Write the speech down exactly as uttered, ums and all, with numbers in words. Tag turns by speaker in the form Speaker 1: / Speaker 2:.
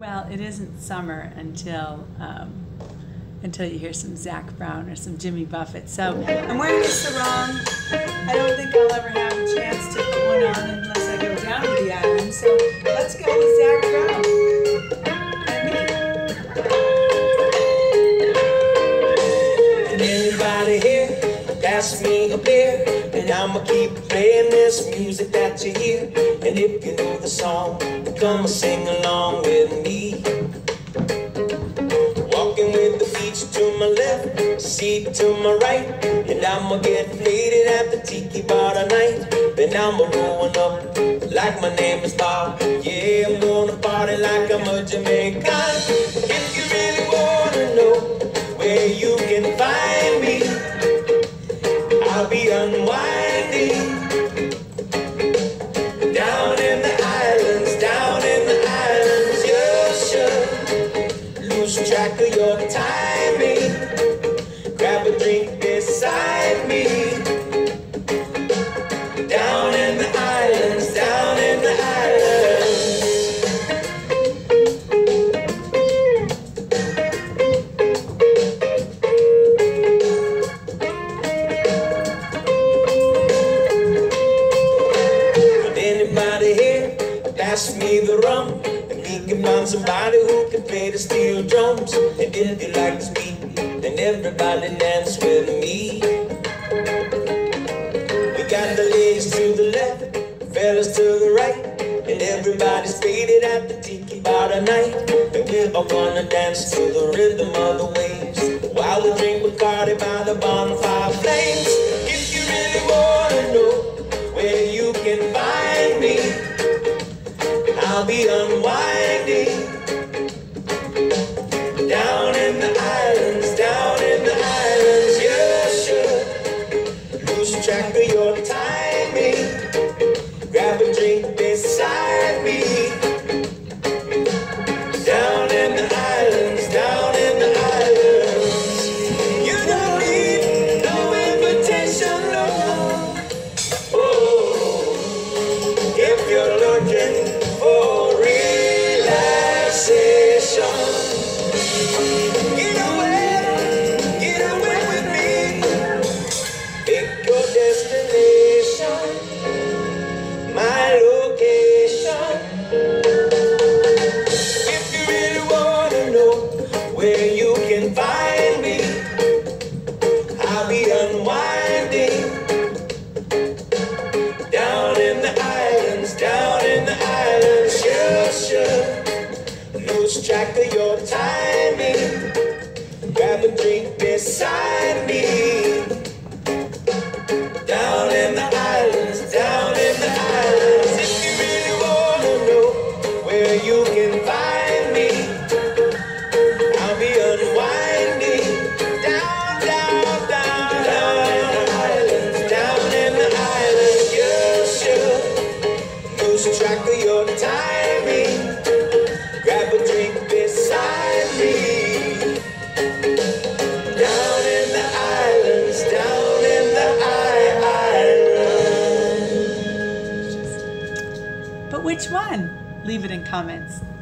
Speaker 1: Well, it isn't summer until um, until you hear some Zac Brown or some Jimmy Buffett. So I'm wearing this sarong. I don't think I'll ever have a chance to put one on unless I go down to the island. So let's go with Zac Brown and me.
Speaker 2: Can anybody here pass me a beer? And I'ma keep playing this music that you hear. And if you know the song, come and sing along with me. Walking with the beach to my left, seat to my right. And I'ma get faded at the tiki bar tonight. Then I'ma rolling up like my name is Bob. Yeah, I'm gonna party like I'm a Jamaican. If you really wanna know where you can find me, I'll be unwinding down in the islands, down in the islands. You should lose track of your timing. Grab a drink beside me. Down in the islands, down in the islands. Anybody here pass me the rum, and we can find somebody who can play the steel drums. And if you like this beat, then everybody dance with me. We got the ladies to the left, fellas to the right, and everybody's faded at the tiki bar tonight. And we're all gonna dance to the rhythm of the waves while we drink Bacardi by the bonfire flames. If you really wanna know where you can find me, I'll be unwinding down in the islands, down in the islands. You should lose track of your timing. Grab a drink beside me. Down in the islands, down in the islands. You don't need no invitation, no. Oh, if you're looking for relaxation, get away, get away with me. Pick your destination, my location. If you really wanna know where you can find me, I'll be unwinding down in the islands, down in the islands. You should lose track of your timing. Grab a drink beside me. Down in the islands, down in the islands. If you really wanna know where you can find me, I'll be unwinding down, down, down, down in the islands, down in the islands. You should lose track of your timing. Grab a drink beside me. Down in the islands, down in the islands.
Speaker 1: But which one? Leave it in comments.